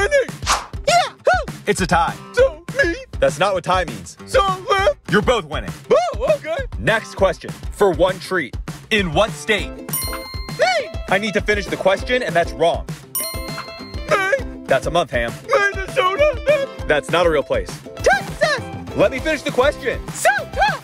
winning. Yeah! It's a tie. So, me? That's not what tie means. So, left? You're both winning. Oh, okay. Next question. For one treat. In what state? Hey! I need to finish the question, and that's wrong. May? That's a month, Ham. Minnesota? That's not a real place. Texas! Let me finish the question. So close!